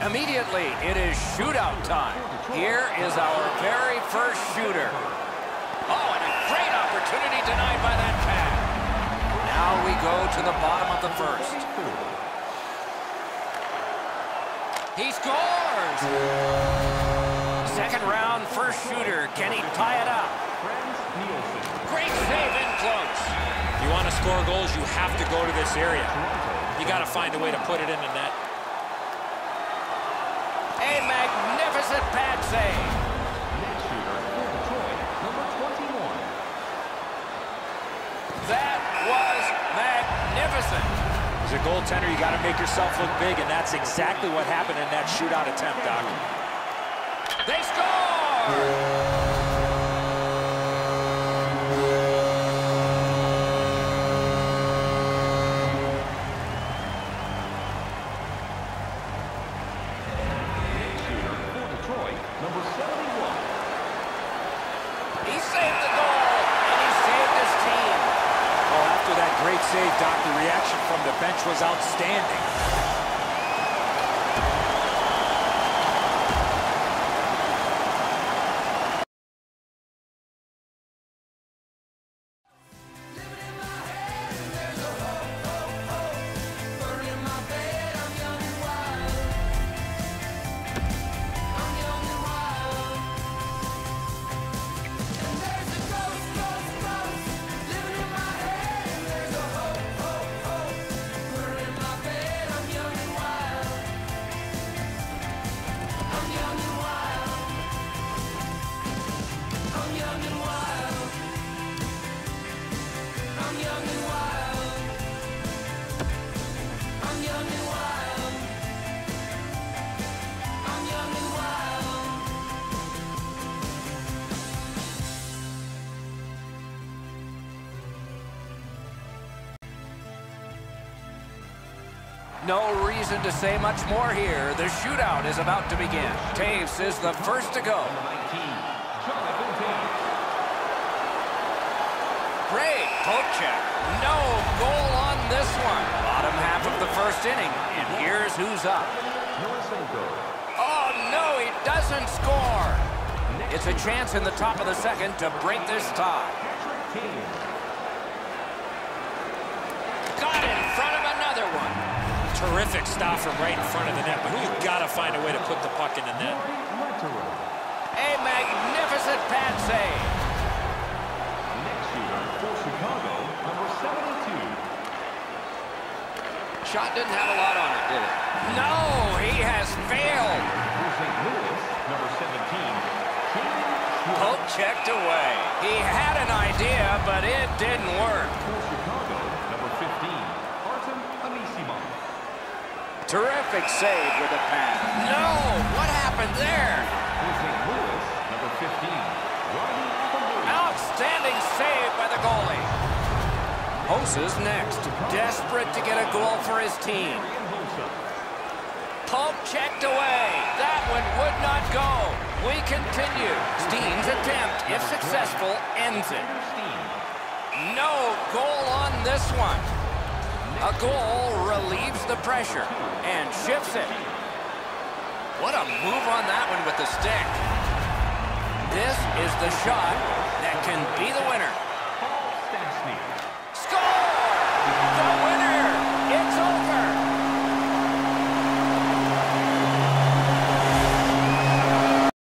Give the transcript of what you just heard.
Immediately, it is shootout time. Here is our very first shooter. Oh, and a great opportunity denied by that pad. Now we go to the bottom of the first. He scores! Second round, first shooter. Can he tie it up? Great save in close. If you want to score goals, you have to go to this area. You got to find a way to put it in the net. A magnificent pad save. Next shooter for Detroit, number 21. That was magnificent. As a goaltender, you got to make yourself look big, and that's exactly what happened in that shootout attempt, Doc. They score! Number 71. He saved the goal, and he saved his team. Well, after that great save, Doc, the reaction from the bench was outstanding. No reason to say much more here. The shootout is about to begin. Taves is the first to go. Great poke check. No goal on this one. Bottom half of the first inning, and here's who's up. Oh, no, he doesn't score. It's a chance in the top of the second to break this tie. Got in front of another one. Terrific stop from right in front of the net, but you've got to find a way to put the puck in the net. A magnificent pad save. Next shooter for Chicago, number 72. Shot didn't have a lot on it, did it? No, he has failed. For St. Louis, number 17. Poke checked away. He had an idea, but it didn't work. For Chicago, number 15. Terrific save with a pass. No! What happened there? St. Louis, number 15. Outstanding save by the goalie. Hosa's next. Desperate to get a goal for his team. Poke checked away. That one would not go. We continue. Steen's attempt, if successful, ends it. No goal on this one. A goal relieves the pressure and shifts it. What a move on that one with the stick. This is the shot that can be the winner.